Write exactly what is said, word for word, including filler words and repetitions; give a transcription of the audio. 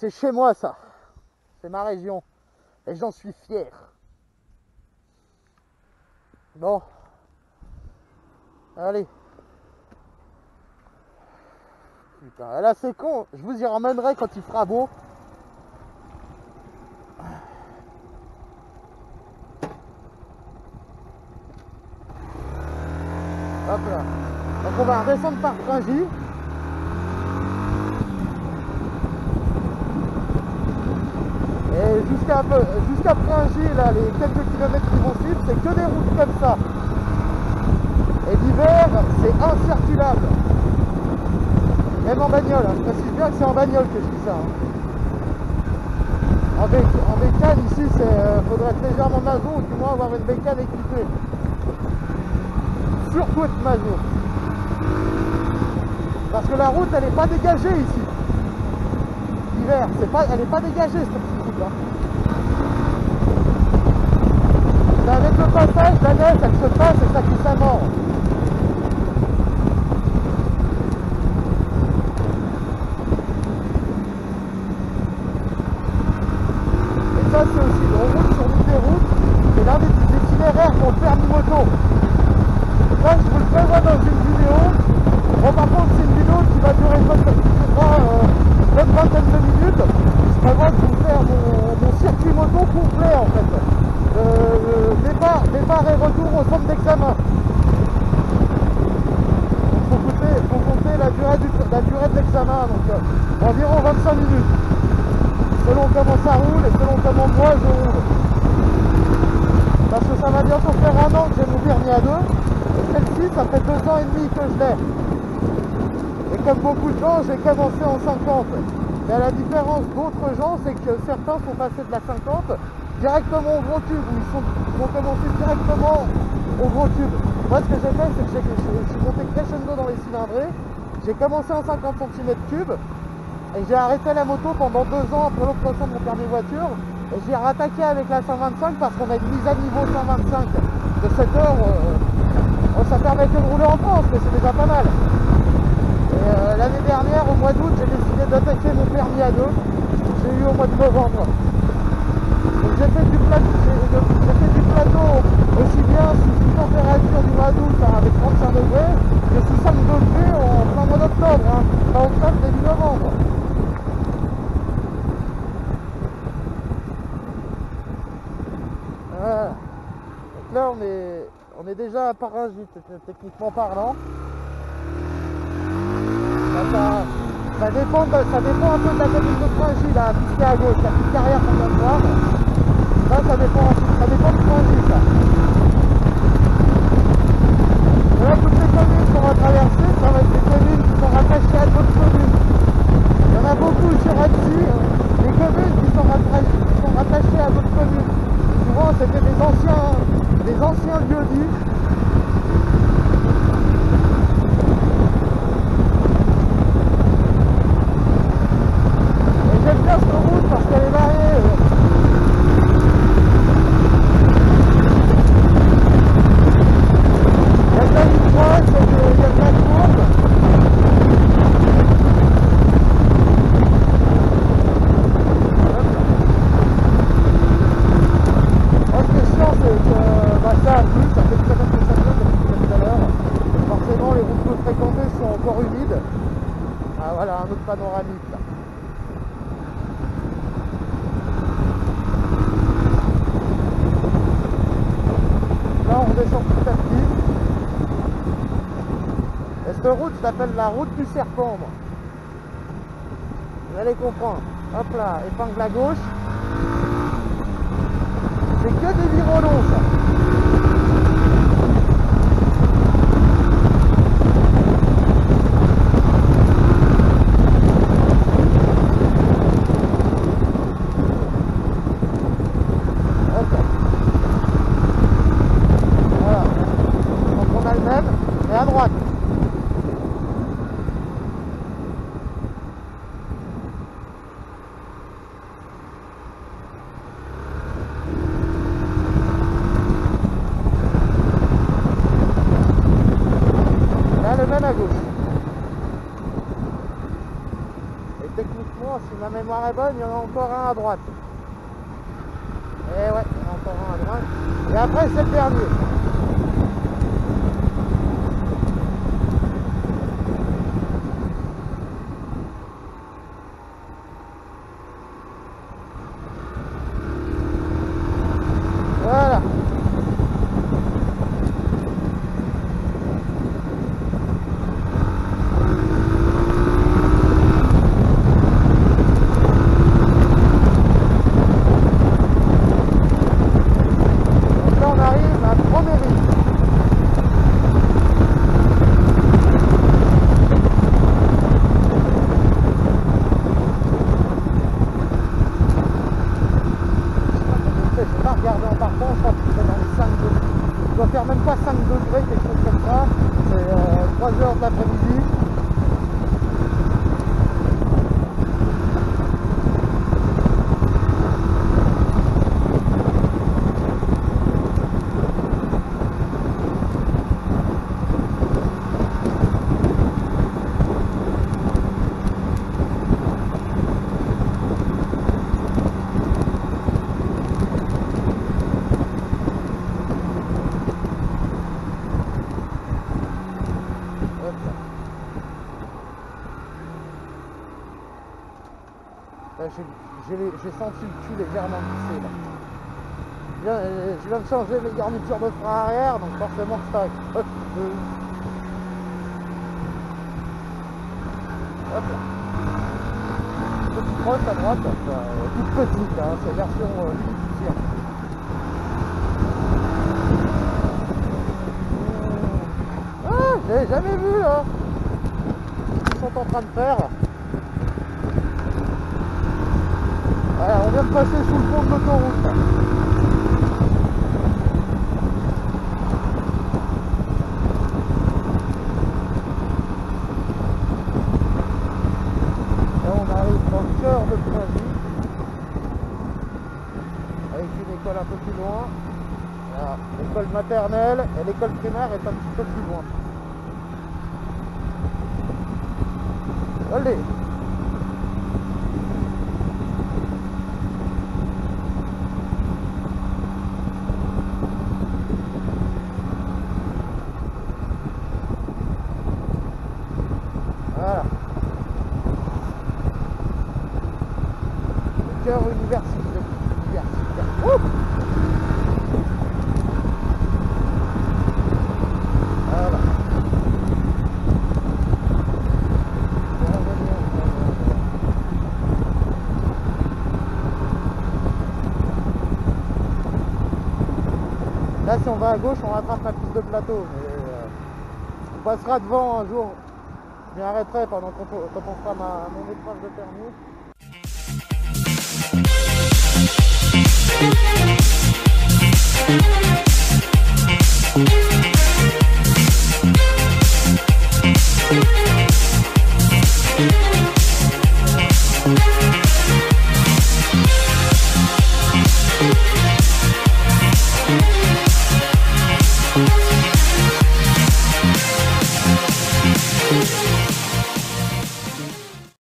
C'est chez moi ça. C'est ma région. Et j'en suis fier. Bon. Allez. Putain, là c'est con. Je vous y ramènerai quand il fera beau. Hop là. Donc on va redescendre par Pringy. Et jusqu'à jusqu'à Pringy, là, les quelques kilomètres qui vont suivre, c'est que des routes comme ça. Et l'hiver, c'est incirculable. Même en bagnole, hein. Je précise bien que c'est en bagnole que je dis ça. Hein. En, bé en bécane, ici, il euh, faudrait être légèrement maso ou du moins avoir une bécane équipée. Surtout être maso. Parce que la route, elle n'est pas dégagée ici. L'hiver, pas, elle n'est pas dégagée cette petite route là. C'est avec le passage, la neige, elle se passe et ça glisse à mort. Et ça, c'est aussi, on roule sur une des routes, c'est l'un des itinéraires pour le permis moto. Là, je vous le prévois dans une vidéo. Bon, par contre, c'est une vidéo qui va durer une bonne vingtaine de minutes. Je prévois de vous faire mon, mon circuit moto complet, en fait. Le, le départ, départ et retour au centre d'examen. Il faut compter, faut compter la durée, du, la durée de l'examen, donc euh, environ vingt-cinq minutes. Selon comment ça roule et selon comment moi je roule. Parce que ça va bientôt faire un an que j'ai mon permis à deux. Et celle-ci, ça fait deux ans et demi que je l'ai. Et comme beaucoup de gens, j'ai commencé en cinquante. Mais la différence d'autres gens, c'est que certains sont passés de la cinquante directement au gros tube, où ils, sont, ils ont commencé directement au gros tube. Moi, ce que j'ai fait, c'est que je suis monté crescendo dans les cylindrées. J'ai commencé en cinquante centimètres cubes et j'ai arrêté la moto pendant deux ans après l'obtention de mon permis voiture. Et j'ai rattaqué avec la cent vingt-cinq parce qu'on a une mise à niveau cent vingt-cinq de cette heure. Euh, bon, ça permet que de rouler en France, mais c'est déjà pas mal. Et euh, l'année dernière, au mois d'août, j'ai décidé d'attaquer mon permis à deux. J'ai eu au mois de novembre. Donc j'ai fait du plateau, j'ai fait du plateau aussi bien sous une température du mois d'août hein, avec trente-cinq degrés que sous cinq degrés en plein mois d'octobre, hein, fin octobre, début novembre. Voilà. Donc là on est, on est déjà à Pringy techniquement parlant. Ça, ça, ça, dépend de, ça dépend un peu de la commune de Pringy, là, pisté à gauche, la petite carrière qu'on vient de voir. Là, ça dépend, ça dépend de Pringy, ça. Et là, toutes les communes qu'on va traverser, ça va être des communes qui sont rattachées à d'autres communes. Il y en a beaucoup sur Annecy, des communes qui sont, qui sont rattachées à d'autres communes. Souvent, c'était des anciens, des anciens lieux-dits. J'aime bien cette route parce qu'elle est variée. Il y a de la ligne droite, il y a de la courbe. Moi, ce qui est chiant, c'est que bah, ça a plu, ça fait une semaine que ça pleut, comme je disais tout à l'heure. Forcément, les routes peu fréquentées sont encore humides. Ah, voilà, un autre panoramique là. Là on descend petit à petit. Et cette route s'appelle la route du serpent. Moi. Vous allez comprendre. Hop là, épingle à gauche. C'est que des virolons ça. Et à droite. Là, le même à gauche. Et techniquement, si ma mémoire est bonne, il y en a encore un à droite. Et ouais, il y en a encore un à droite. Et après, c'est le dernier. Voilà. Faire même pas cinq degrés, quelque chose comme ça. C'est euh, trois heures de l'après-midi. J'ai senti le cul légèrement glissé là. Je viens, je viens de changer les garnitures de frein arrière, donc forcément ça cote de ouf. Hop là. Petite crosse à droite, ça, toute petite, hein, c'est version euh, fictive. Ah, j'ai jamais vu là. Ce qu'ils sont en train de faire. Voilà, on vient de passer sous le pont de l'autoroute. Là on arrive dans le cœur de Poisy, avec une école un peu plus loin. L'école maternelle et l'école primaire est un petit peu plus loin. Allez. Voilà. Le cœur universitaire. Ouh. Voilà. Là, si on va à gauche, on rattrape la piste de plateau. Mais euh, on passera devant un jour. Je m'arrêterai pendant qu'on quand on fera ma, mon épreuve de permis.